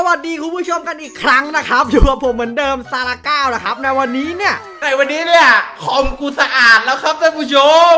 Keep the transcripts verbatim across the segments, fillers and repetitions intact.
วัสดีคุณผู้ชมกันอีกครั้งนะครับอยู่กับผมเหมือนเดิมซาร่าเก้านะครับในวันนี้เนี่ยในวันนี้เนี่ยคอมกูสะอาดแล้วครับท่านผู้ชม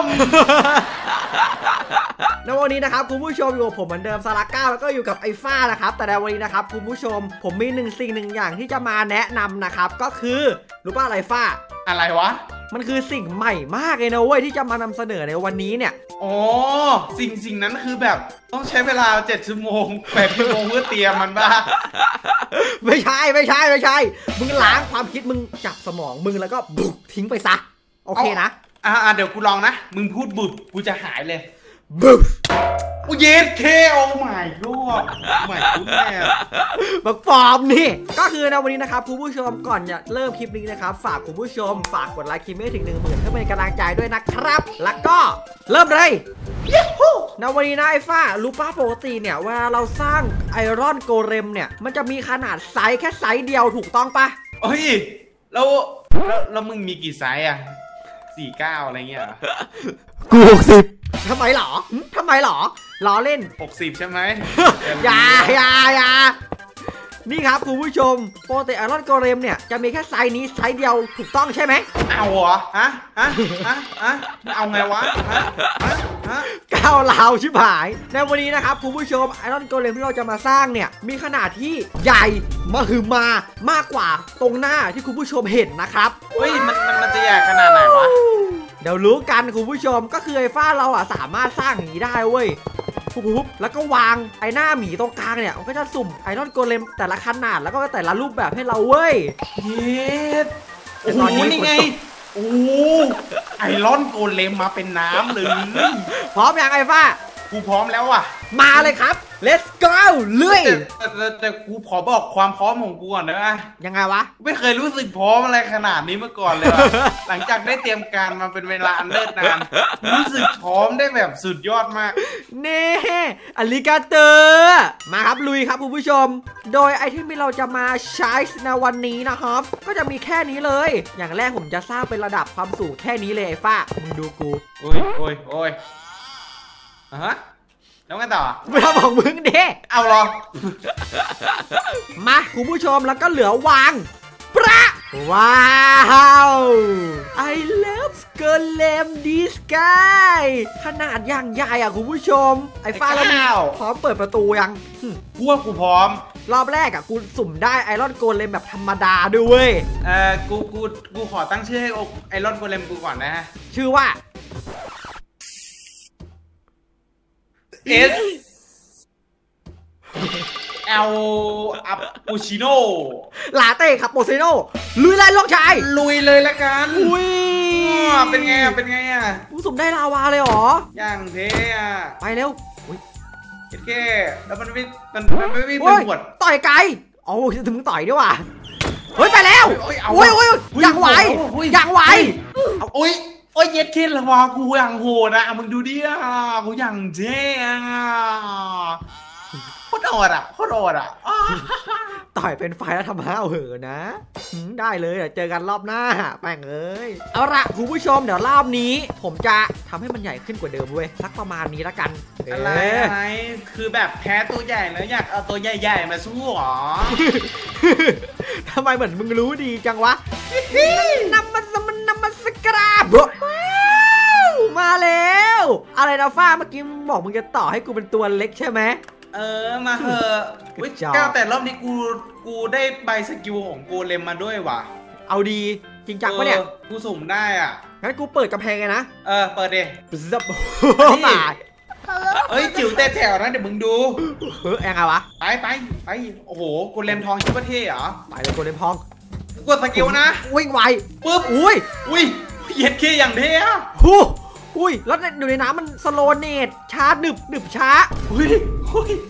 ในวันนี้นะครับคุณผู้ชมอยู่กับผมเหมือนเดิมซาร่าเก้าแล้วก็อยู่กับไอ้ฟ้านะครับแต่ในวันนี้นะครับคุณผู้ชมผมมีหนึ่งสิ่งหนึ่งอย่างที่จะมาแนะนำนะครับก็คือรู้ป่ะอะไรฟ้าอะไรวะมันคือสิ่งใหม่มากเลยนะเว้ยที่จะมานำเสนอในวันนี้เนี่ยอ๋อสิ่งสิ่งนั้นคือแบบต้องใช้เวลาเจ็ดชั่วโมงแปดชั่วโมงเพื่อเตรียมมันบ้าไม่ใช่ไม่ใช่ไม่ใช่มึงล้างความคิดมึงจับสมองมึงแล้วก็บุกทิ้งไปซะโอเคนะอ่าเดี๋ยวกูลองนะมึงพูดบุบกูจะหายเลยบุบกูเย็ดเคโอ้ไม่รู้ไม่รู้แม่บักฟอร์มนี่ก็คือในวันนี้นะครับคุณผู้ชมก่อนจะเริ่มคลิปนี้นะครับฝากคุณผู้ชมฝากกดไลค์คลิปนี้ถึงหนึ่งหมื่นเพื่อเป็นกำลังใจด้วยนะครับแล้วก็เริ่มเลยในวันนี้นะไอ้ฟ้ารู้ป่ะปกติเนี่ยเวลาเราสร้างไอรอนโกเลมเนี่ยมันจะมีขนาดไซส์แค่ไซส์เดียวถูกต้องปะเฮ้ยแล้วแล้วมึงมีกี่ไซส์อ่ะสี่เก้าอะไรเงี้ยกูหกสิบทำไมหรอทำไมหรอล้อเล่นหกสิบใช่ไหมอย่าอย่าอย่านี่ครับคุณผู้ชมโปรเตไอรอนโกเลมเนี่ยจะมีแค่ไซส์นี้ไซส์เดียวถูกต้องใช่ไหมเอาเหรอฮะฮะฮะฮะเอาไงวะฮะฮะก้าวลาวชิบหายในวันนี้นะครับคุณผู้ชมไอรอนโกเลมที่เราจะมาสร้างเนี่ยมีขนาดที่ใหญ่มหึมามากกว่าตรงหน้าที่คุณผู้ชมเห็นนะครับเฮ้ยมันมันมันจะใหญ่ขนาดไหนวะเดี๋ยวรู้กันคุณผู้ชมก็คือไอ้ฟ้าเราอ่ะสามารถสร้างอย่างนี้ได้เว้ยปุ๊บแล้วก็วางไอ้หน้าหมีตรงกลางเนี่ยมันก็จะสุ่มไอรอนโกเลมแต่ละขนาดแล้วก็แต่ละรูปแบบให้เราเว้ยเย็ดโอ้โหนี่ไงโอ้ไอรอนโกเลมมาเป็นน้ำเลยพร้อมยังไอ้ฟ้ากูพร้อมแล้วว่ะมาเลยครับ let's go เลื่อยแต่แต่แต่กูขอบอกความพร้อมของกูก่อนนะยังไงวะไม่เคยรู้สึกพร้อมอะไรขนาดนี้มาก่อนเลยหลังจากได้เตรียมการมาเป็นเวลาอันเนิ่นนานรู้สึกพร้อมได้แบบสุดยอดมากเน่อาริกาเตอมาครับลุยครับคุณผู้ชมโดยไอเทมที่เราจะมาใช้ในวันนี้นะครับก็จะมีแค่นี้เลยอย่างแรกผมจะสร้างเป็นระดับความสูงแค่นี้เลยไอ้ฟ้ามึงดูกูโอ้ยโอ้ยโอ้ยฮะแล้วไงต่อไม่ทำของมึงเด้เอาหรอมาคุณผู้ชมแล้วก็เหลือวางประว้าว I love Golem this guy ขนาดอย่างใหญ่อ่ะคุณผู้ชมไอ้ฟ้าแล้วพร้อมเปิดประตูยังกูว่ากูพร้อมรอบแรกอ่ะกูสุ่มได้ไอรอนโกเลมแบบธรรมดาด้วยเออกูกูกูขอตั้งชื่อให้ไอรอนโกเลมกูก่อนนะชื่อว่าเอสเอลอัปปูชิโน่ลาเต้ครับโปซิโน่ลุยเลยลูกชายลุยเลยละกันอุ้ยเป็นไงอ่ะเป็นไงอ่ะกูสุ่มได้ลาวาเลยหรออย่างเท่อะไปเร็วอุ้ยโอเคแล้วมันไม่มันมันไม่ไม่เป็นหวดต่อยไกลโอ้ยถึงมึงต่อยด้วยว่ะเฮ้ยไปแล้วโอ้ยโอ้ยอย่างไหวอย่างไหวโอ้ยโอ้ยเย็ดขึ้นละวะกูอย่างโหดนะมึงดูดิอ่ะกูอย่างเจ๊อ่ะโคตรโหดอ่ะโคตรโหดอ่ะต่อยเป็นไฟแล้วทำห้าวเหอะนะได้เลยเจอกันรอบหน้าแม่งเอ้ยเอาละคุณผู้ชมเดี๋ยวรอบนี้ผมจะทำให้มันใหญ่ขึ้นกว่าเดิมเว้ยสักประมาณนี้ละกันอะไรอะไรคือแบบแพ้ตัวใหญ่แล้วอยากเอาตัวใหญ่ๆมาสู้หรอทำไมเหมือนมึงรู้ดีจังวะนำมันมันนำมันสกราบมาแล้วอะไรนะฟ้าเมื่อกี้มึงบอกมึงจะต่อให้กูเป็นตัวเล็กใช่ไหมเออมาเถอะก้าวแต่รอบนี้กูกูได้ใบสกิลของโกเลมมาด้วยว่ะเอาดีจริงจังปะเนี่ยกูสุ่มได้อ่ะงั้นกูเปิดกำแพงไงนะเออเปิดดิซับหมาเฮ้ยจิ๋วแต่แถวนะเดี๋ยวมึงดูเฮ้ยแองไงวะไปไปไปโอ้โหโกเลมทองชิบะเท่เหรอไปเลยโกเลมทองกดสกิลนะวิ่งไวปึ๊บอุ้ยอุ้ยเย็ดเคอย่างเท่อะฮู้อุ้ยแล้วอยู่ในน้ำมันสโลเนตช้าดึบดึบช้าอุ้ยอุ้ย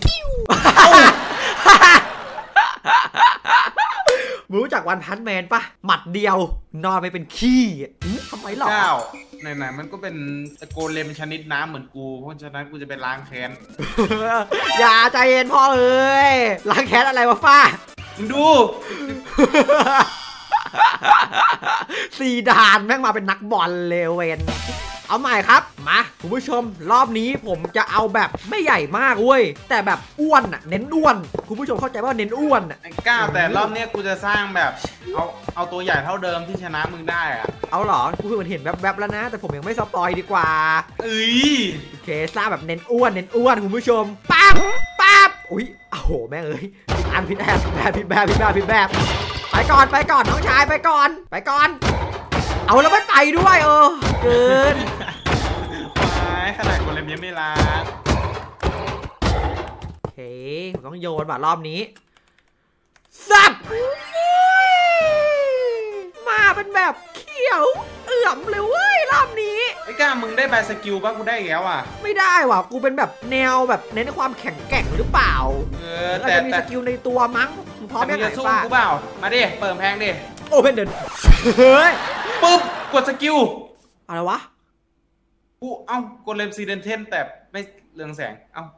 รู้จักวันพันแมนปะหมัดเดียวนอนไปเป็นขี้ทำไมหรอเจ้าไหนๆมันก็เป็นโกเลมชนิดน้ำเหมือนกูเพราะฉะนั้นกูจะไปล้างแค้นอย่าใจเย็นพ่อเอ้ยล้างแค้นอะไรวะฟ้ามึงดูซีดานแม่งมาเป็นนักบอลเลเวนเอเอาใหม่ครับมาคุณผู้ชมรอบนี้ผมจะเอาแบบไม่ใหญ่มากเว้ยแต่แบบอ้วนอ่ะเน้นอ้วนคุณผู้ชมเข้าใจว่าเน้นอ้วนอ่ะไอ้ก้าวแต่รอบนี้กูจะสร้างแบบเอาเอาตัวใหญ่เท่าเดิมที่ชนะมึงได้อะเอาหรอกูเพิ่งเห็นแวบๆแล้วนะแต่ผมยังไม่สปอยดีกว่าเอ้ยโอเคสร้างแบบเน้นอ้วนเน้นอ้วนคุณผู้ชมปั๊บปั๊บอุ้ยโอ้โหแม่เอ้ยผิดอันผิดแบบผิดแบบผิดแบบผิดแบบผิดแบบไปก่อนไปก่อนน้องชายไปก่อนไปก่อนเอาแล้วไม่ไปด้วยเออเกินไม่ขนาดคนเล่นยังไม่รักโอเคผมต้องโยนว่ะรอบนี้สับมาเป็นแบบเขียวเอื่อมเลยเว้ยรอบนี้ไอ้ก้ามึงได้ใบสกิลป่ะกูได้แล้วอ่ะไม่ได้ว่ะกูเป็นแบบแนวแบบเน้นความแข็งแกร่งหรือเปล่าเออแต่จะมีสกิลในตัวมั้งพร้อมยังไงสู้กูเปล่ามาดิเปิดแพงดิโอเพนเดินเฮ้ยปุ๊บกดสกิลอะไรวะกูเอ้ากดเลมซีเดนเทนแต่ไม่เรืองแสงเอ้า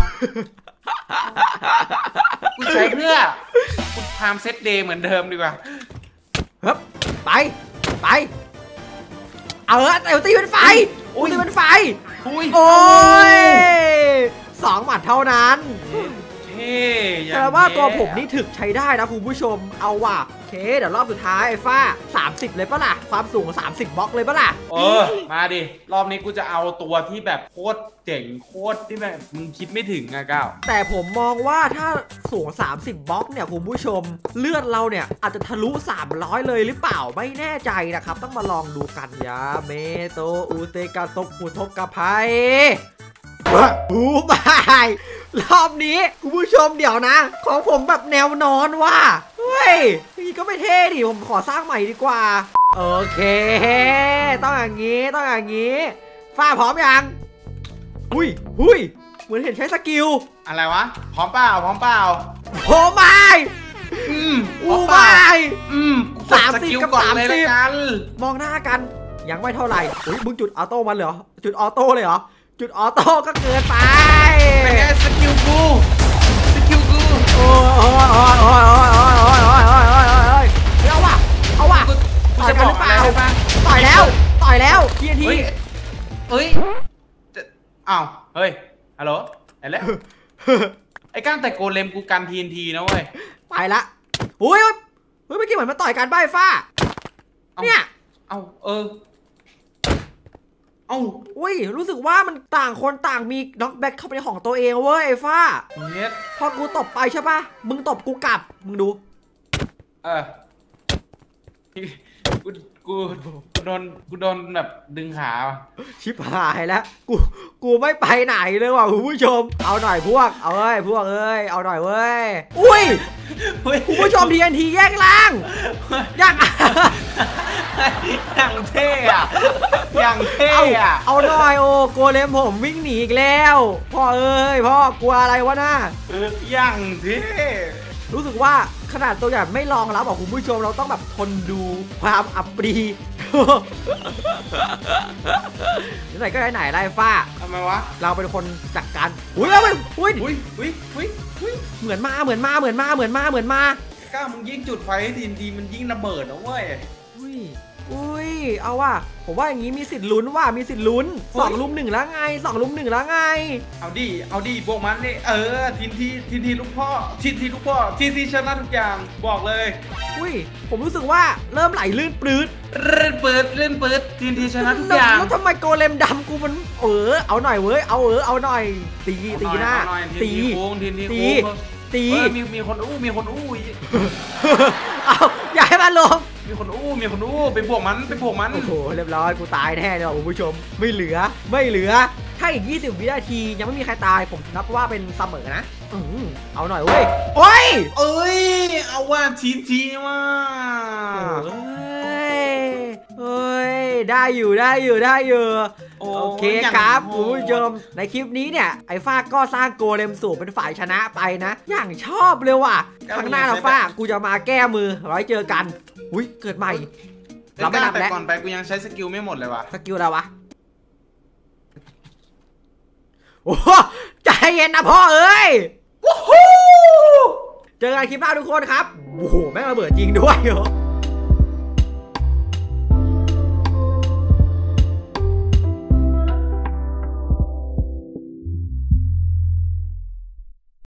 กูใช้เพื่อกูทำเซตเดย์เหมือนเดิมดีกว่าเฮ้ยไปไปเออเตลตีเป็นไฟอุ้ยตีเป็นไฟโอ้ยสองหมัดเท่านั้นแต่ว่าตัวผมนี่ถึกใช้ได้นะคุณผู้ชมเอาว่ะโอเคเดี๋ยวรอบสุดท้ายไอ้ฟ้าสามสิบเลยปะล่ะความสูงสามสิบบล็อกเลยปะล่ะเออมาดิรอบนี้กูจะเอาตัวที่แบบโคตรเจ๋งโคตรที่แบบมึงคิดไม่ถึงอะก้าวแต่ผมมองว่าถ้าสูงสามสิบบล็อกเนี่ยคุณผู้ชมเลือดเราเนี่ยอาจจะทะลุสามร้อยเลยหรือเปล่าไม่แน่ใจนะครับต้องมาลองดูกันยาเมโตอุเตกาตกอุทกะไพหูบายรอบนี้คุณผู้ชมเดี๋ยวนะของผมแบบแนวนอนว่ะเฮ้ยนี่ก็ไม่เท่ดิผมขอสร้างใหม่ดีกว่าโอเคต้องอย่างนี้ต้องอย่างนี้ฟ้าพร้อมยังหุยหุยเหมือนเห็นใช้สกิลอะไรวะพร้อมเปล่าพร้อมเปล่าโอ้ไม่อืมอู้ไม่อืมสามสิบกับสามสิบมองหน้ากันยังไม่เท่าไหร่อุ้ยมึงจุดออโต้มันเหรอจุดออโต้เลยเหรอจุดออโต้ก็เกินไปเป็นไงสกิลกูสกิลกูโอ้ยโอ้ยโอ้ยโอ้ยโอ้ยโอ้ยโอ้ยโอ้ยโอ้ยโอ้ยโอ้ยเอาว่ะเอาว่ะต่อยกันหรือเปล่าต่อยแล้วต่อยแล้วทีทีเฮ้ยอ้าวเฮ้ยฮัลโหลไอ้เล็กไอ้ก้างแต่โกเลมกูกันทีนทีนะเว้ยไปละอุ้ยเฮ้ยเมื่อกี้เหมือนมาต่อยกันใบฟ้าเนี่ยเอาเออเอ้าอุ้ยรู้สึกว่ามันต่างคนต่างมีน็อกแบ็คเข้าไปในของตัวเองเว้ยไอ้ฟ้าเนี่ยพอกูตบไปใช่ปะมึงตบกูกลับมึงดูเออกูกูกูโดนกูโดนแบบดึงขาชิบหายแล้วกูกูไม่ไปไหนเลยว่ะคุณผู้ชมเอาหน่อยพวกเอาเอ้ยพวกเอ้ยเอาหน่อยเว้ยอุ้ยคุณผู้ชมทีเอ็นทีแยกล่างยังอย่างเท่อะอย่างเท่อะเอาหน่อยโอ้โกเลมผมวิ่งหนีอีกแล้วพ่อเอ้ยพ่อกลัวอะไรวะน่าอย่างเท่รู้สึกว่าขนาดตัวอย่างไม่ลองแล้วบอกคุณผู้ชมเราต้องแบบทนดูความอับปรีไหนก็ไหนๆไล่ฟ้าทำไมวะเราเป็นคนจัดการอุ้ยเอาไปอุ้ยอุ้ยอุ้ยอุ้ยอุ้ยเหมือนมาเหมือนมาเหมือนมาเหมือนมาเหมือนมาก้ามึงยิ่งจุดไฟให้ทีนทีมันยิ่งระเบิดนะเว้ยอุ้ยอุ้ยเอาว่ะผมว่าอย่างนี้มีสิทธิ์ลุ้นว่ามีสิทธิ์ลุ้นสองลุมหนึ่งแล้วไงสองลุมหนึ่งแล้วไงเอาดิเอาดิบวกมันนี่เออทีนทีทีนทีลูกพ่อทีนทีลูกพ่อทีนทีชนะทุกอย่างบอกเลยอุ้ยผมรู้สึกว่าเริ่มไหลลื่นปลื้ดลื่นปืดลื่นปืดทีนทีชนะทุกอย่างแล้วทำไมโกเลมดำกูมันเออเอาหน่อยเว้ยเอาเออเอาหน่อยตีตีหน้าตีตีตีมีมีคนอู้มีคนอู้เอาอย่าให้มันลงมีคนอู้มีคนอู้ไปบวกมันไปบวกมันโอ้โหเรียบร้อยกูตายแน่เลยคุณผู้ชมไม่เหลือไม่เหลือถ้าอีกยี่สิบวินาทียังไม่มีใครตายผมนับว่าเป็นเสมอนะอือเอาหน่อยเว้ยโอ้ยเอ้ยเอาว่าทีทีว่าเอ้ยเอ้ยได้อยู่ได้อยู่ได้อยู่โอเคครับคุณผู้ชมในคลิปนี้เนี่ยไอ้ฟ้าก็สร้างโกเลมสูบเป็นฝ่ายชนะไปนะอย่างชอบเลยว่ะครั้งหน้าเราฟ้ากูจะมาแก้มือไว้เจอกันอุ้ยเกิดใหม่เราไม่นับแล้วก่อนไปกูยังใช้สกิลไม่หมดเลยว่ะสกิลอะไรวะโอ้ใจเย็นนะพ่อเอ้ยเจอกันคลิปหน้าทุกคนครับโอ้โหแม่งระเบิดจริงด้วยเหรอ